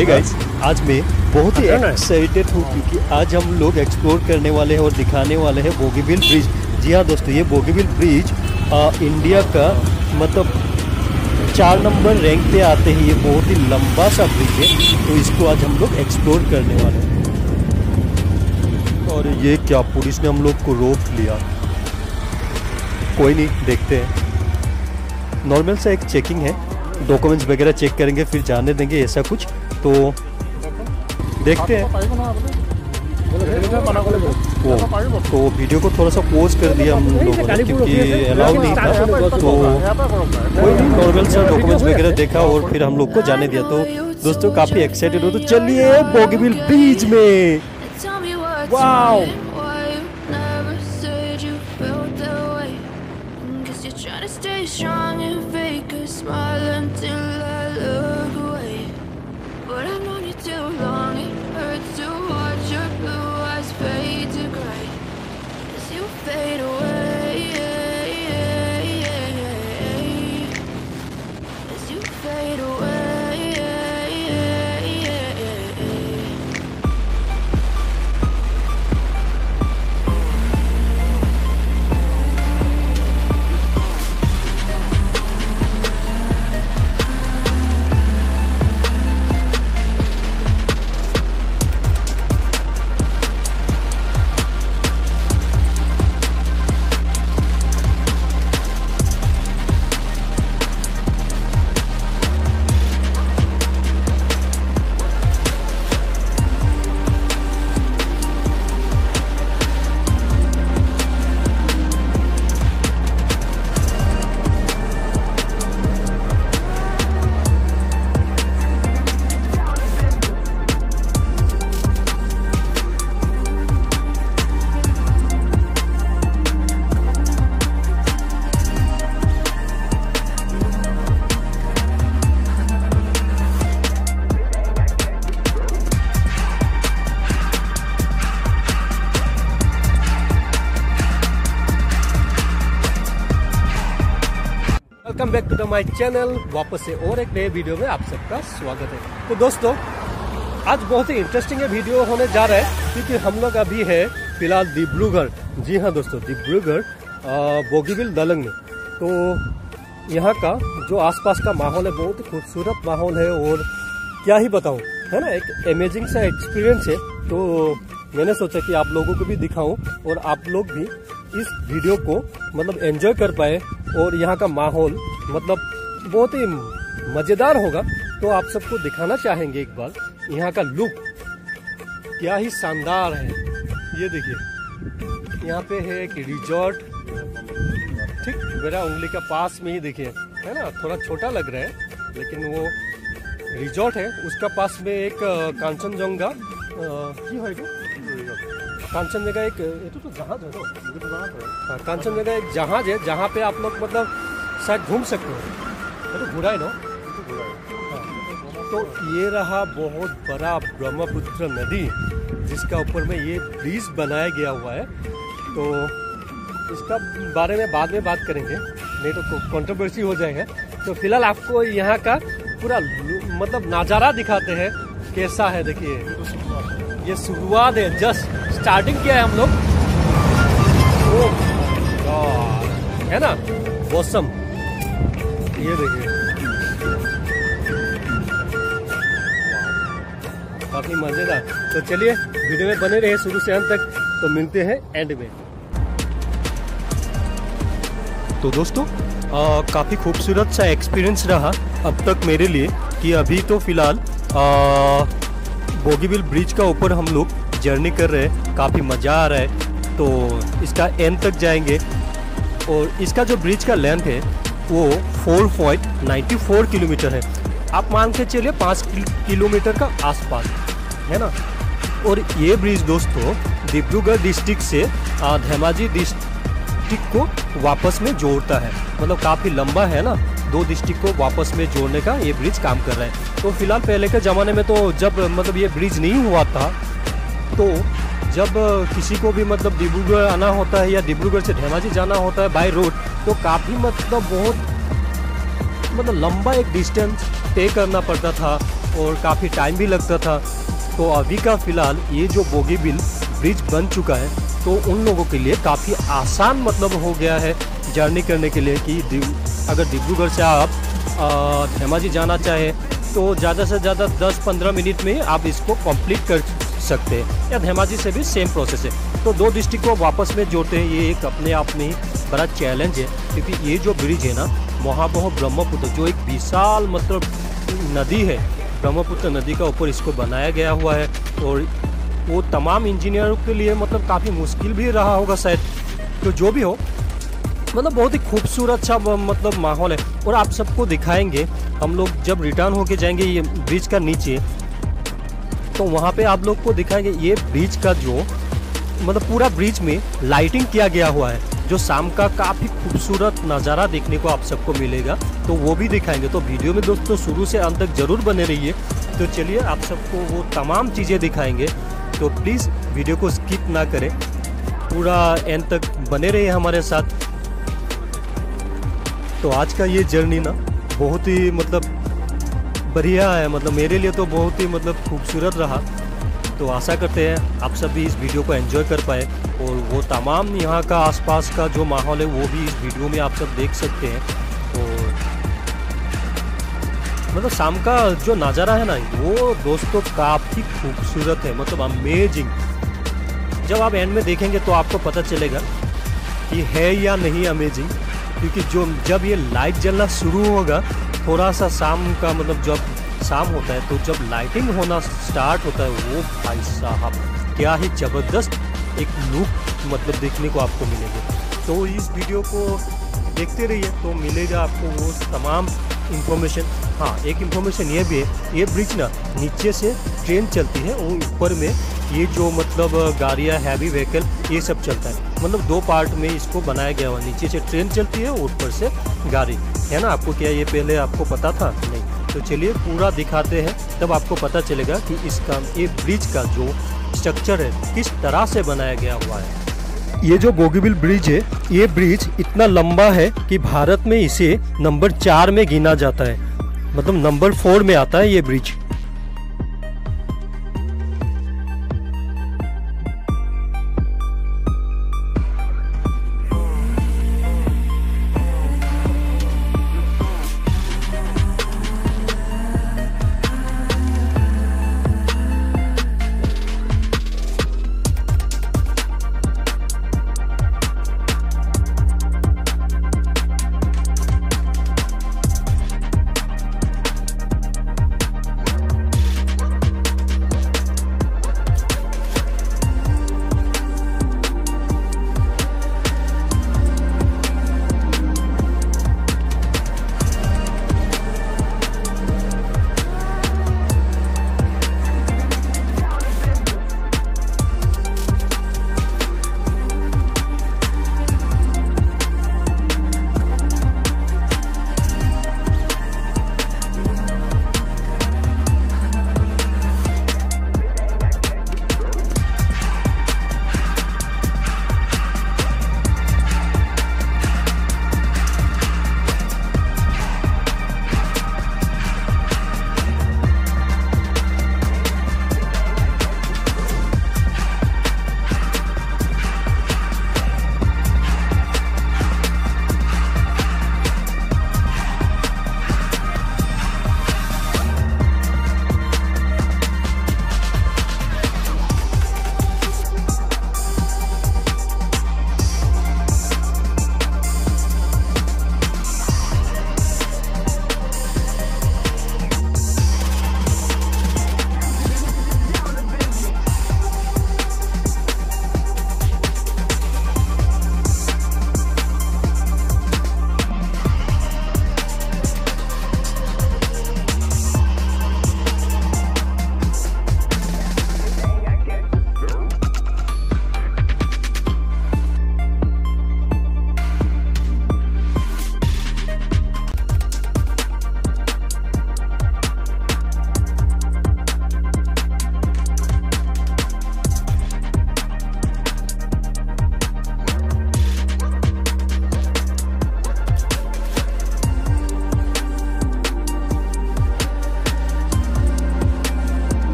Hey guys, आज मैं बहुत ही एक्साइटेड हूँ क्योंकि आज हम लोग एक्सप्लोर करने वाले हैं और दिखाने वाले हैं बोगीबिल ब्रिज। जी हाँ दोस्तों, ये बोगीबिल ब्रिज इंडिया का मतलब 4 नंबर रैंक पे आते हैं। ये बहुत ही लंबा सा ब्रिज है, तो इसको आज हम लोग एक्सप्लोर करने वाले हैं। और ये क्या, पुलिस ने हम लोग को रोक लिया। कोई नहीं, देखते हैं। नॉर्मल सा एक चेकिंग है, डॉक्यूमेंट्स वगैरह चेक करेंगे फिर जाने देंगे, ऐसा कुछ। तो देखते हैं। तो वीडियो को थोड़ा सा पॉज कर दिया हम लोगों ने क्योंकि अलाउ नहीं था। तो कोई नहीं, नॉर्मल सा डॉक्यूमेंट्स वगैरह देखा और फिर हम लोग को जाने दिया। तो दोस्तों काफ़ी एक्साइटेड हो, तो चलिए बोगीबिल ब्रिज में। Wow, smile until I look away, but I've known you too long. It hurts to watch your blue eyes fade to gray as you fade away, as you fade away. Welcome back to the my channel. वापस से और एक नए video में आप सबका स्वागत है। तो दोस्तों आज बहुत ही इंटरेस्टिंग वीडियो होने जा रहा है क्योंकि हम लोग अभी है फिलहाल डिब्रूगढ़। जी हाँ दोस्तों, डिब्रूगढ़ बोगीबिल दलंग में। तो यहाँ का जो आसपास का माहौल है बहुत ही खूबसूरत माहौल है और क्या ही बताऊँ, है ना, एक अमेजिंग सा एक्सपीरियंस है। तो मैंने सोचा कि आप लोगों को भी दिखाऊं और आप लोग भी इस वीडियो को मतलब एंजॉय कर पाए और यहाँ का माहौल मतलब बहुत ही मजेदार होगा। तो आप सबको दिखाना चाहेंगे एक बार यहाँ का लुक, क्या ही शानदार है। ये देखिए, यहाँ पे है एक रिजॉर्ट, ठीक मेरा उंगली का पास में ही देखिए, है ना, थोड़ा छोटा लग रहा है लेकिन वो रिजॉर्ट है। उसका पास में एक कांचनजंगा कांचनजंगा एक तो जहाज है ना, कांचनजंगा एक जहाज है जहाँ पे आप लोग मतलब शायद घूम सकते हो। तो घुरा है ना। तो ये रहा बहुत बड़ा ब्रह्मपुत्र नदी जिसका ऊपर में ये ब्रिज बनाया गया हुआ है। तो इसका बारे में बाद में बात करेंगे, नहीं तो कंट्रोवर्सी हो जाएगा। तो फिलहाल आपको यहाँ का पूरा मतलब नज़ारा दिखाते हैं कैसा है। देखिए ये शुरुआत है, जस्ट स्टार्टिंग किया है हम लोग। है ना मौसम, ये देखिए काफी मजेदार। तो चलिए वीडियो में बने रहे शुरू से अंत तक, तो मिलते हैं एंड में। तो दोस्तों काफी खूबसूरत सा एक्सपीरियंस रहा अब तक मेरे लिए कि अभी तो फिलहाल बोगीबिल ब्रिज का ऊपर हम लोग जर्नी कर रहे हैं, काफ़ी मज़ा आ रहा है। तो इसका एंड तक जाएंगे और इसका जो ब्रिज का लेंथ है वो 4.94 किलोमीटर है। आप मान के चलिए 5 किलोमीटर का आसपास, है ना। और ये ब्रिज दोस्तों डिब्रूगढ़ डिस्ट्रिक्ट से धेमाजी डिस्ट्रिक्ट को वापस में जोड़ता है। मतलब काफ़ी लंबा है ना, 2 डिस्ट्रिक्ट को वापस में जोड़ने का ये ब्रिज काम कर रहा है। तो फिलहाल पहले के ज़माने में तो जब मतलब ये ब्रिज नहीं हुआ था, तो जब किसी को भी मतलब डिब्रूगढ़ आना होता है या डिब्रूगढ़ से धेमाजी जाना होता है बाय रोड, तो काफ़ी मतलब बहुत मतलब लंबा एक डिस्टेंस तय करना पड़ता था। और काफ़ी टाइम भी लगता था। तो अभी का फ़िलहाल ये जो बोगीबिल ब्रिज बन चुका है तो उन लोगों के लिए काफ़ी आसान मतलब हो गया है जर्नी करने के लिए कि अगर डिब्रूगढ़ से आप धेमाजी जाना चाहें तो ज़्यादा से ज़्यादा 10-15 मिनट में आप इसको कंप्लीट कर सकते हैं, या धेमाजी से भी सेम प्रोसेस है। तो 2 डिस्ट्रिक्ट को वापस में जोड़ते हैं, ये एक अपने आप में ही बड़ा चैलेंज है, क्योंकि ये जो ब्रिज है ना महाबाहु ब्रह्मपुत्र जो एक विशाल मतलब नदी है, ब्रह्मपुत्र नदी का ऊपर इसको बनाया गया हुआ है। और वो तमाम इंजीनियरों के लिए मतलब काफ़ी मुश्किल भी रहा होगा शायद। तो जो भी हो मतलब बहुत ही खूबसूरत सा मतलब माहौल है। और आप सबको दिखाएंगे हम लोग जब रिटर्न होके जाएंगे ये ब्रिज का नीचे, तो वहाँ पे आप लोग को दिखाएंगे ये ब्रिज का जो मतलब पूरा ब्रिज में लाइटिंग किया गया हुआ है, जो शाम का काफ़ी खूबसूरत नज़ारा देखने को आप सबको मिलेगा। तो वो भी दिखाएंगे। तो वीडियो में दोस्तों शुरू से अंत तक ज़रूर बने रहिए। तो चलिए आप सबको वो तमाम चीज़ें दिखाएंगे, तो प्लीज़ वीडियो को स्किप ना करें, पूरा एंड तक बने रहिए हमारे साथ। तो आज का ये जर्नी ना बहुत ही मतलब बढ़िया है, मतलब मेरे लिए तो बहुत ही मतलब खूबसूरत रहा। तो आशा करते हैं आप सभी इस वीडियो को एंजॉय कर पाए, और वो तमाम यहाँ का आसपास का जो माहौल है वो भी इस वीडियो में आप सब देख सकते हैं। और मतलब शाम का जो नज़ारा है ना वो दोस्तों काफ़ी खूबसूरत है, मतलब अमेजिंग। जब आप एंड में देखेंगे तो आपको पता चलेगा कि है या नहीं अमेजिंग, क्योंकि जब ये लाइट जलना शुरू होगा थोड़ा सा शाम का मतलब जब शाम होता है तो जब लाइटिंग होना स्टार्ट होता है वो भाई साहब क्या ही ज़बरदस्त एक लुक मतलब देखने को आपको मिलेगा। तो इस वीडियो को देखते रहिए तो मिलेगा आपको वो तमाम इन्फॉर्मेशन। हाँ, एक इन्फॉर्मेशन ये भी है, ये ब्रिज ना नीचे से ट्रेन चलती है और ऊपर में ये जो मतलब गाड़ियाँ हैवी व्हीकल ये सब चलता है। मतलब 2 पार्ट में इसको बनाया गया हुआ, नीचे से ट्रेन चलती है और ऊपर से गाड़ी है ना। आपको क्या ये पहले आपको पता था? नहीं। तो चलिए पूरा दिखाते हैं, तब आपको पता चलेगा कि इसका ये ब्रिज का जो स्ट्रक्चर है किस तरह से बनाया गया हुआ है। ये जो बोगीबिल ब्रिज है, ये ब्रिज इतना लंबा है कि भारत में इसे नंबर 4 में गिना जाता है, मतलब नंबर 4 में आता है ये ब्रिज।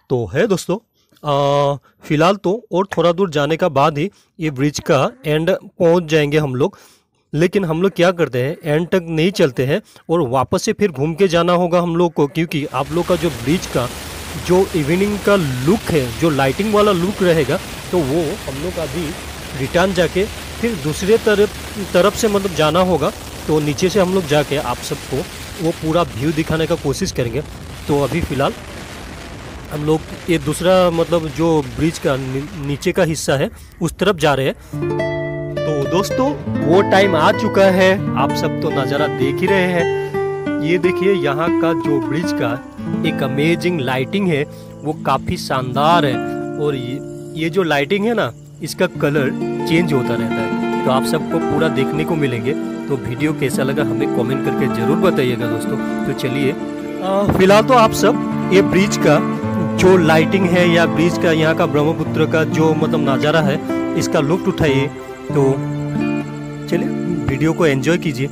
तो है दोस्तों, फिलहाल तो और थोड़ा दूर जाने का बाद ही ये ब्रिज का एंड पहुंच जाएंगे हम लोग। लेकिन हम लोग क्या करते हैं, एंड तक नहीं चलते हैं और वापस से फिर घूम के जाना होगा हम लोग को, क्योंकि आप लोग का जो ब्रिज का जो इवनिंग का लुक है, जो लाइटिंग वाला लुक रहेगा, तो वो हम लोग अभी रिटर्न जाके फिर दूसरे तरफ से मतलब जाना होगा। तो नीचे से हम लोग जाके आप सबको वो पूरा व्यू दिखाने का कोशिश करेंगे। तो अभी फ़िलहाल हम लोग ये दूसरा मतलब जो ब्रिज का नीचे का हिस्सा है उस तरफ जा रहे हैं। तो दोस्तों वो टाइम आ चुका है, आप सब तो नज़ारा देख ही रहे हैं। ये देखिए यहाँ का जो ब्रिज का एक अमेजिंग लाइटिंग है वो काफ़ी शानदार है। और ये जो लाइटिंग है ना, इसका कलर चेंज होता रहता है। तो आप सबको पूरा देखने को मिलेंगे। तो वीडियो कैसा लगा हमें कमेंट करके ज़रूर बताइएगा दोस्तों। तो चलिए फिलहाल तो आप सब ये ब्रिज का जो लाइटिंग है या ब्रिज का यहाँ का ब्रह्मपुत्र का जो मतलब नज़ारा है, इसका लुत्फ उठाइए। तो चलिए वीडियो को एंजॉय कीजिए।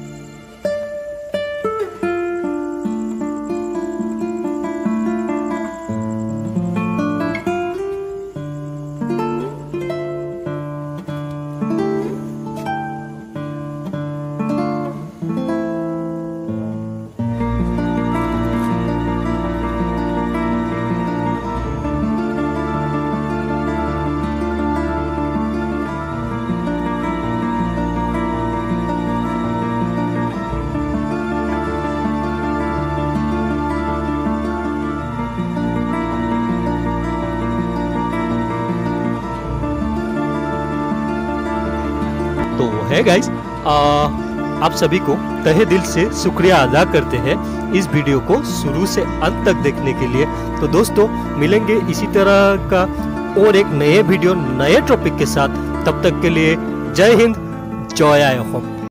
तो है गाइस, आप सभी को तहे दिल से शुक्रिया अदा करते हैं इस वीडियो को शुरू से अंत तक देखने के लिए। तो दोस्तों मिलेंगे इसी तरह का और एक नए वीडियो नए टॉपिक के साथ। तब तक के लिए जय हिंद, जय आय होम।